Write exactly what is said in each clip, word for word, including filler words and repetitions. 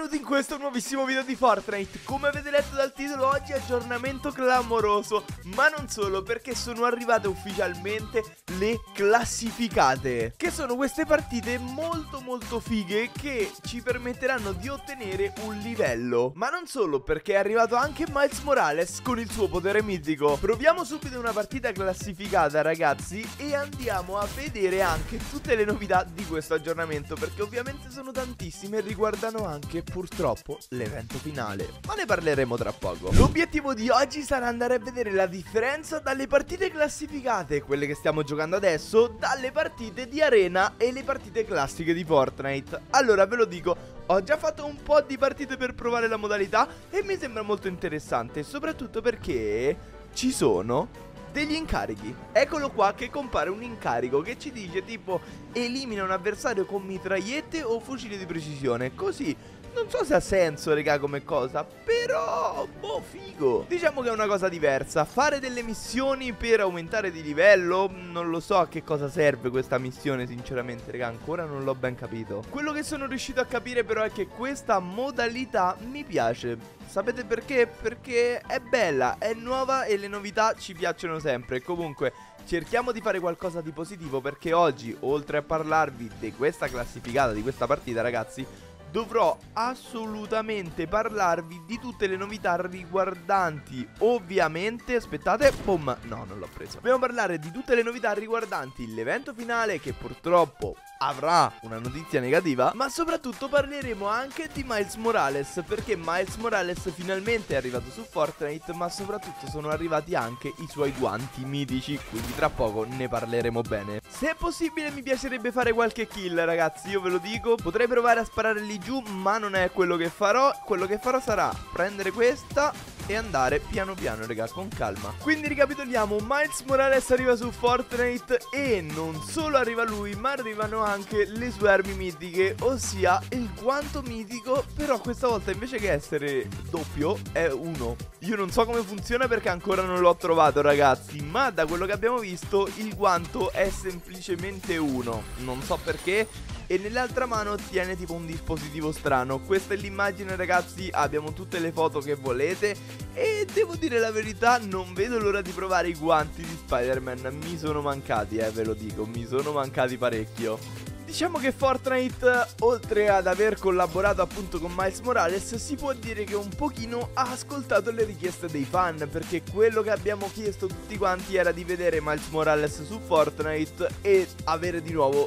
Benvenuti in questo nuovissimo video di Fortnite. Come avete letto dal titolo, oggi aggiornamento clamoroso. Ma non solo, perché sono arrivate ufficialmente le classificate, che sono queste partite molto molto fighe che ci permetteranno di ottenere un livello. Ma non solo, perché è arrivato anche Miles Morales con il suo potere mitico. Proviamo subito una partita classificata, ragazzi, e andiamo a vedere anche tutte le novità di questo aggiornamento, perché ovviamente sono tantissime e riguardano anche purtroppo l'evento finale, ma ne parleremo tra poco. L'obiettivo di oggi sarà andare a vedere la differenza dalle partite classificate, quelle che stiamo giocando adesso, dalle partite di arena e le partite classiche di Fortnite. Allora ve lo dico, ho già fatto un po' di partite per provare la modalità e mi sembra molto interessante, soprattutto perché ci sono degli incarichi. Eccolo qua che compare un incarico che ci dice tipo elimina un avversario con mitragliette o fucili di precisione. Così non so se ha senso, raga, come cosa, però boh, figo. Diciamo che è una cosa diversa. Fare delle missioni per aumentare di livello, non lo so a che cosa serve questa missione, sinceramente, raga, ancora non l'ho ben capito. Quello che sono riuscito a capire però è che questa modalità mi piace. Sapete perché? Perché è bella, è nuova e le novità ci piacciono sempre. Comunque cerchiamo di fare qualcosa di positivo, perché oggi, oltre a parlarvi di questa classificata, di questa partita, ragazzi, dovrò assolutamente parlarvi di tutte le novità riguardanti, ovviamente, aspettate, boom, no, non l'ho preso. Dobbiamo parlare di tutte le novità riguardanti l'evento finale, che purtroppo avrà una notizia negativa, ma soprattutto parleremo anche di Miles Morales, perché Miles Morales finalmente è arrivato su Fortnite, ma soprattutto sono arrivati anche i suoi guanti mitici, quindi tra poco ne parleremo bene. Se è possibile mi piacerebbe fare qualche kill, ragazzi, io ve lo dico. Potrei provare a sparare lì giù, ma non è quello che farò. Quello che farò sarà prendere questa e andare piano piano, raga, con calma. Quindi ricapitoliamo, Miles Morales arriva su Fortnite e non solo arriva lui, ma arrivano anche le sue armi mitiche, ossia il guanto mitico, però questa volta invece che essere doppio è uno. Io non so come funziona perché ancora non l'ho trovato, ragazzi, ma da quello che abbiamo visto il guanto è semplicemente uno. Non so perché. E nell'altra mano tiene tipo un dispositivo strano. Questa è l'immagine, ragazzi, abbiamo tutte le foto che volete. E devo dire la verità, non vedo l'ora di provare i guanti di Spider-Man. Mi sono mancati, eh, ve lo dico, mi sono mancati parecchio. Diciamo che Fortnite, oltre ad aver collaborato appunto con Miles Morales, si può dire che un pochino ha ascoltato le richieste dei fan, perché quello che abbiamo chiesto tutti quanti era di vedere Miles Morales su Fortnite e avere di nuovo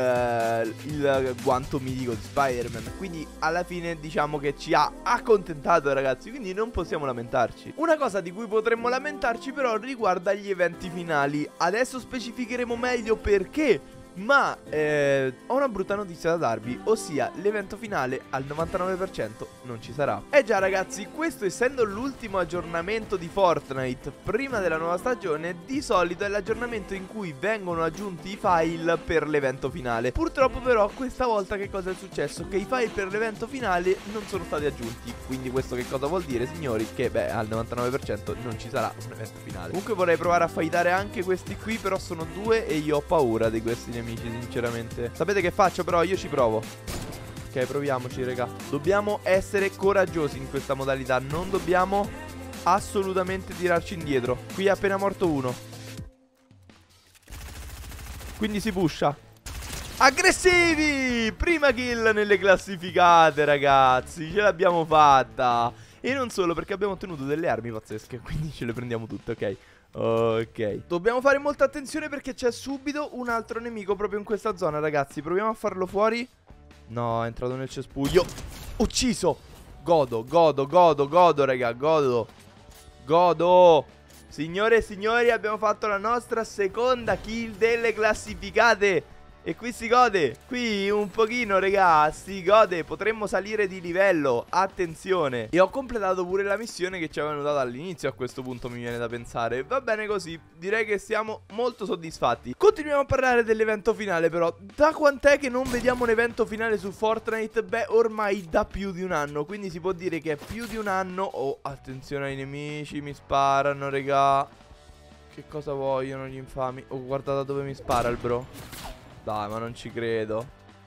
il, il guanto mitico di Spider-Man. Quindi alla fine diciamo che ci ha accontentato, ragazzi, quindi non possiamo lamentarci. Una cosa di cui potremmo lamentarci però riguarda gli eventi finali. Adesso specificheremo meglio perché. Ma eh, ho una brutta notizia da darvi, ossia l'evento finale al novantanove per cento non ci sarà. Eh già, ragazzi, questo essendo l'ultimo aggiornamento di Fortnite prima della nuova stagione, di solito è l'aggiornamento in cui vengono aggiunti i file per l'evento finale. Purtroppo però questa volta che cosa è successo? Che i file per l'evento finale non sono stati aggiunti. Quindi questo che cosa vuol dire, signori? Che beh, al novantanove per cento non ci sarà un evento finale. Comunque vorrei provare a fightare anche questi qui, però sono due e io ho paura di questi nemici, sinceramente. Sapete che faccio? Però io ci provo. Ok, proviamoci, raga. Dobbiamo essere coraggiosi in questa modalità. Non dobbiamo assolutamente tirarci indietro. Qui è appena morto uno, quindi si pusha. Aggressivi! Prima kill nelle classificate, ragazzi. Ce l'abbiamo fatta. E non solo, perché abbiamo ottenuto delle armi pazzesche, quindi ce le prendiamo tutte, ok? Ok, dobbiamo fare molta attenzione perché c'è subito un altro nemico proprio in questa zona, ragazzi. Proviamo a farlo fuori. No, è entrato nel cespuglio. Ucciso. Godo, godo, godo, godo, raga, godo. Godo. Signore e signori, abbiamo fatto la nostra seconda kill delle classificate. E qui si gode, qui un pochino, raga, si gode, potremmo salire di livello, attenzione. E ho completato pure la missione che ci avevano dato all'inizio, a questo punto mi viene da pensare. Va bene così, direi che siamo molto soddisfatti. Continuiamo a parlare dell'evento finale però. Da quant'è che non vediamo un evento finale su Fortnite? Beh, ormai da più di un anno, quindi si può dire che è più di un anno. Oh, attenzione ai nemici, mi sparano, raga. Che cosa vogliono gli infami? Oh, guarda da dove mi spara il bro. Dai, ma non ci credo.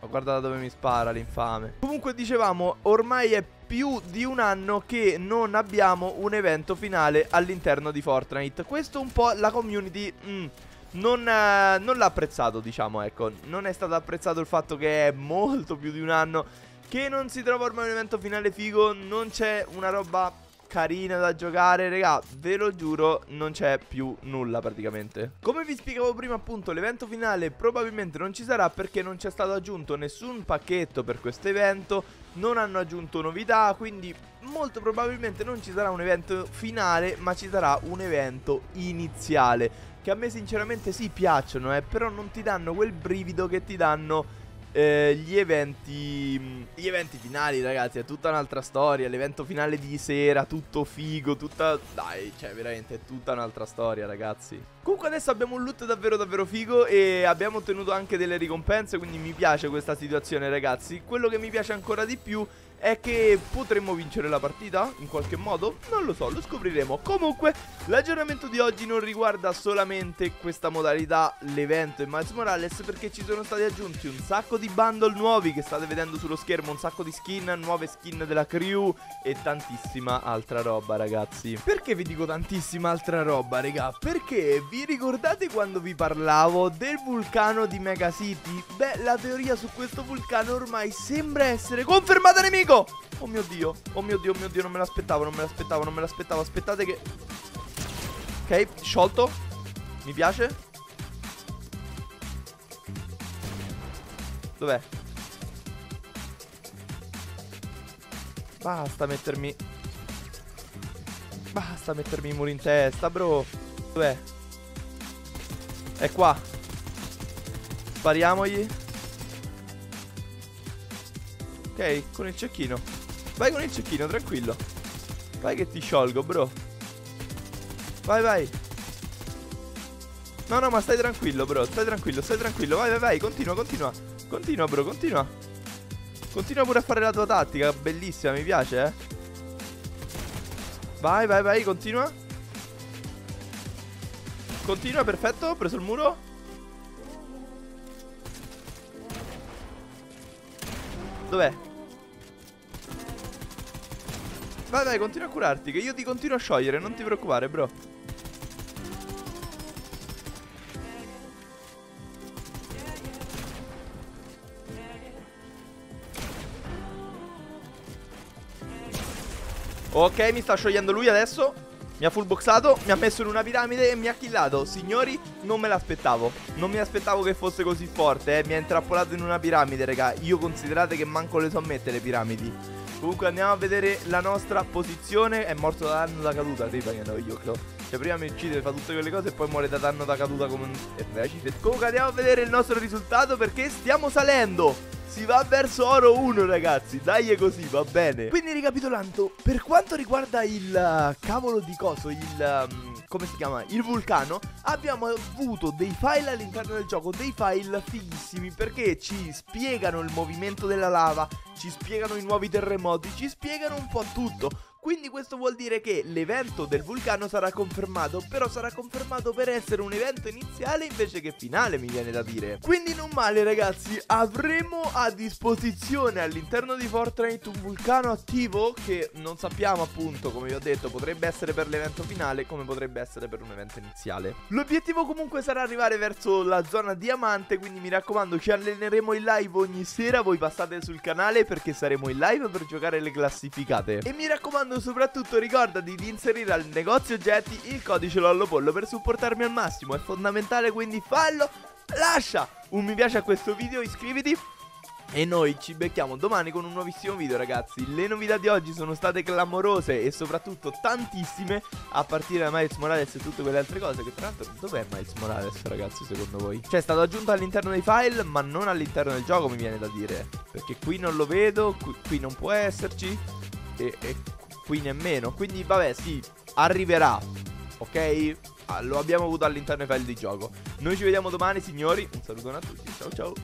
Ma guarda da dove mi spara l'infame. Comunque dicevamo, ormai è più di un anno che non abbiamo un evento finale all'interno di Fortnite. Questo un po' la community mm, non, eh, non l'ha apprezzato, diciamo, ecco. Non è stato apprezzato il fatto che è molto più di un anno che non si trova ormai un evento finale figo. Non c'è una roba carina da giocare, raga, ve lo giuro, non c'è più nulla praticamente. Come vi spiegavo prima, appunto, l'evento finale probabilmente non ci sarà perché non c'è stato aggiunto nessun pacchetto per questo evento, non hanno aggiunto novità, quindi molto probabilmente non ci sarà un evento finale, ma ci sarà un evento iniziale, che a me sinceramente sì piacciono, eh, però non ti danno quel brivido che ti danno Eh, gli eventi Gli eventi finali, ragazzi. È tutta un'altra storia. L'evento finale di sera, tutto figo, tutta... Dai, cioè veramente è tutta un'altra storia, ragazzi. Comunque adesso abbiamo un loot davvero davvero figo e abbiamo ottenuto anche delle ricompense, quindi mi piace questa situazione, ragazzi. Quello che mi piace ancora di più è che potremmo vincere la partita in qualche modo. Non lo so, lo scopriremo. Comunque l'aggiornamento di oggi non riguarda solamente questa modalità, l'evento e Miles Morales, perché ci sono stati aggiunti un sacco di bundle nuovi che state vedendo sullo schermo, un sacco di skin, nuove skin della crew e tantissima altra roba, ragazzi. Perché vi dico tantissima altra roba, raga? Perché vi ricordate quando vi parlavo del vulcano di Mega City? Beh, la teoria su questo vulcano ormai sembra essere confermata, nemico! Oh mio Dio, oh mio Dio, oh mio Dio, non me l'aspettavo, non me l'aspettavo, non me l'aspettavo. Aspettate che... Ok, sciolto. Mi piace. Dov'è? Basta mettermi... Basta mettermi i muri in testa, bro. Dov'è? È qua. Spariamogli. Ok, con il cecchino. Vai con il cecchino, tranquillo. Vai che ti sciolgo, bro. Vai, vai. No, no, ma stai tranquillo, bro. Stai tranquillo, stai tranquillo. Vai, vai, vai, continua, continua. Continua, bro, continua. Continua pure a fare la tua tattica. Bellissima, mi piace, eh. Vai, vai, vai, continua. Continua, perfetto, ho preso il muro. Dov'è? Vai, vai, continua a curarti, che io ti continuo a sciogliere, non ti preoccupare, bro. Ok, mi sta sciogliendo lui adesso. Mi ha fullboxato, mi ha messo in una piramide e mi ha killato. Signori, non me l'aspettavo. Non mi aspettavo che fosse così forte, eh. Mi ha intrappolato in una piramide, raga. Io considerate che manco le so mettere le piramidi. Comunque andiamo a vedere la nostra posizione. È morto da danno da caduta. Sì, perché no, io credo. Cioè prima mi uccide, fa tutte quelle cose e poi muore da danno da caduta come un... Comunque andiamo a vedere il nostro risultato, perché stiamo salendo. Si va verso oro uno, ragazzi. Dai, è così, va bene. Quindi ricapitolando, per quanto riguarda il uh, cavolo di coso, il... Um, come si chiama? Il vulcano, abbiamo avuto dei file all'interno del gioco, dei file fighissimi, perché ci spiegano il movimento della lava, ci spiegano i nuovi terremoti, ci spiegano un po' tutto. Quindi questo vuol dire che l'evento del vulcano sarà confermato, però sarà confermato per essere un evento iniziale invece che finale, mi viene da dire. Quindi non male, ragazzi, avremo a disposizione all'interno di Fortnite un vulcano attivo che non sappiamo, appunto, come vi ho detto, potrebbe essere per l'evento finale come potrebbe essere per un evento iniziale. L'obiettivo comunque sarà arrivare verso la zona diamante, quindi mi raccomando, ci alleneremo in live ogni sera, voi passate sul canale perché saremo in live per giocare le classificate. E mi raccomando, soprattutto ricordati di inserire al negozio oggetti il codice lollopollo per supportarmi al massimo, è fondamentale, quindi fallo. Lascia un mi piace a questo video, iscriviti e noi ci becchiamo domani con un nuovissimo video, ragazzi. Le novità di oggi sono state clamorose e soprattutto tantissime, a partire da Miles Morales e tutte quelle altre cose. Che tra l'altro, dov'è Miles Morales, ragazzi, secondo voi? Cioè è stato aggiunto all'interno dei file ma non all'interno del gioco, mi viene da dire, perché qui non lo vedo, qui, qui non può esserci e, e qui nemmeno. Quindi vabbè, sì, arriverà, ok? Ah, lo abbiamo avuto all'interno dei file di gioco. Noi ci vediamo domani, signori. Un salutone a tutti, ciao ciao.